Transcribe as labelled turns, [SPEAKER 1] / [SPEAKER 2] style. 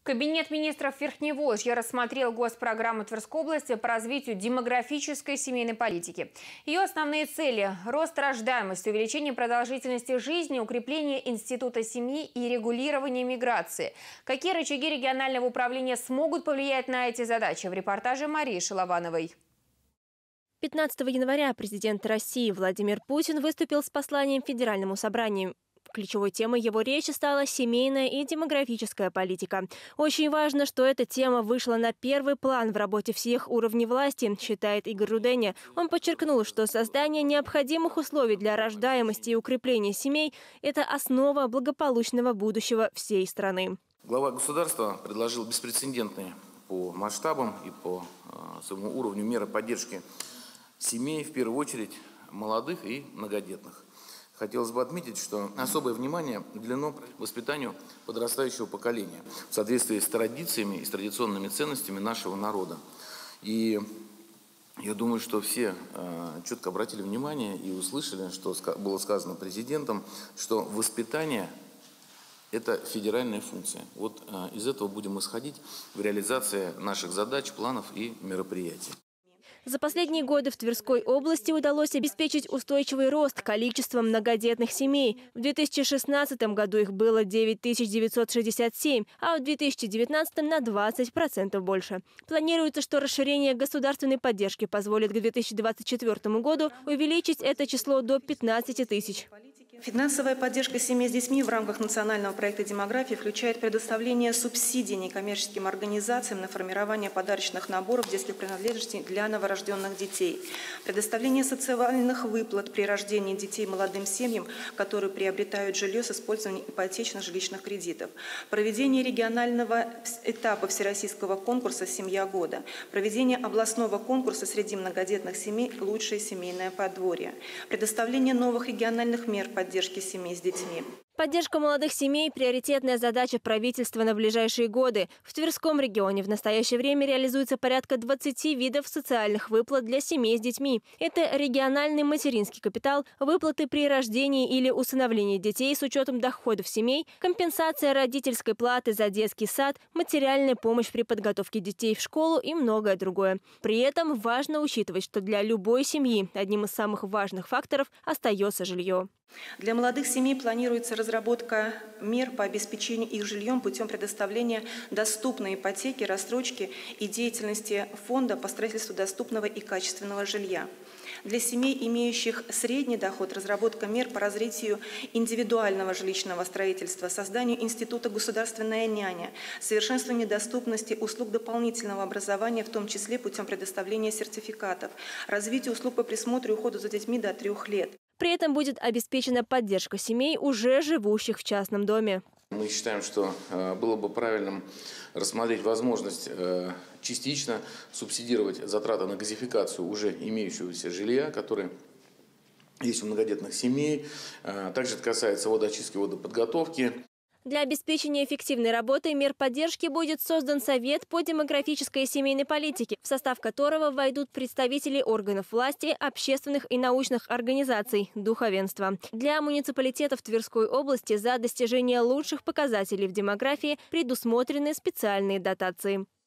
[SPEAKER 1] Кабинет министров Верхневолжья рассмотрел госпрограмму Тверской области по развитию демографической семейной политики. Ее основные цели – рост рождаемости, увеличение продолжительности жизни, укрепление института семьи и регулирование миграции. Какие рычаги регионального управления смогут повлиять на эти задачи? В репортаже Марии Шиловановой.
[SPEAKER 2] 15 января президент России Владимир Путин выступил с посланием Федеральному собранию. Ключевой темой его речи стала семейная и демографическая политика. Очень важно, что эта тема вышла на первый план в работе всех уровней власти, считает Игорь Руденя. Он подчеркнул, что создание необходимых условий для рождаемости и укрепления семей – это основа благополучного будущего всей страны.
[SPEAKER 3] Глава государства предложил беспрецедентные по масштабам и по своему уровню меры поддержки семей, в первую очередь молодых и многодетных. Хотелось бы отметить, что особое внимание уделено воспитанию подрастающего поколения в соответствии с традициями и с традиционными ценностями нашего народа. И я думаю, что все четко обратили внимание и услышали, что было сказано президентом, что воспитание – это федеральная функция. Вот из этого будем исходить в реализации наших задач, планов и мероприятий.
[SPEAKER 2] За последние годы в Тверской области удалось обеспечить устойчивый рост количества многодетных семей. В 2016 году их было 9967, а в 2019 на 20% больше. Планируется, что расширение государственной поддержки позволит к 2024 году увеличить это число до 15 тысяч.
[SPEAKER 4] Финансовая поддержка семей с детьми в рамках национального проекта демографии включает предоставление субсидий некоммерческим организациям на формирование подарочных наборов детских принадлежностей для новорожденных детей, предоставление социальных выплат при рождении детей молодым семьям, которые приобретают жилье с использованием ипотечных жилищных кредитов, проведение регионального этапа всероссийского конкурса «Семья года», проведение областного конкурса среди многодетных семей «Лучшее семейное подворье», предоставление новых региональных мер поддержки семей с детьми.
[SPEAKER 2] Поддержка молодых семей – приоритетная задача правительства на ближайшие годы. В Тверском регионе в настоящее время реализуется порядка 20 видов социальных выплат для семей с детьми. Это региональный материнский капитал, выплаты при рождении или усыновлении детей с учетом доходов семей, компенсация родительской платы за детский сад, материальная помощь при подготовке детей в школу и многое другое. При этом важно учитывать, что для любой семьи одним из самых важных факторов остается жилье.
[SPEAKER 4] Для молодых семей планируется разработка мер по обеспечению их жильем путем предоставления доступной ипотеки, рассрочки и деятельности фонда по строительству доступного и качественного жилья. Для семей, имеющих средний доход, разработка мер по развитию индивидуального жилищного строительства, созданию института «Государственная няня», совершенствование доступности услуг дополнительного образования, в том числе путем предоставления сертификатов, развитию услуг по присмотру и уходу за детьми до 3 лет.
[SPEAKER 2] При этом будет обеспечена поддержка семей, уже живущих в частном доме.
[SPEAKER 3] Мы считаем, что было бы правильным рассмотреть возможность частично субсидировать затраты на газификацию уже имеющегося жилья, которое есть у многодетных семей. Также это касается водоочистки, водоподготовки.
[SPEAKER 2] Для обеспечения эффективной работы мер поддержки будет создан Совет по демографической и семейной политике, в состав которого войдут представители органов власти, общественных и научных организаций, духовенства. Для муниципалитетов Тверской области за достижение лучших показателей в демографии предусмотрены специальные дотации.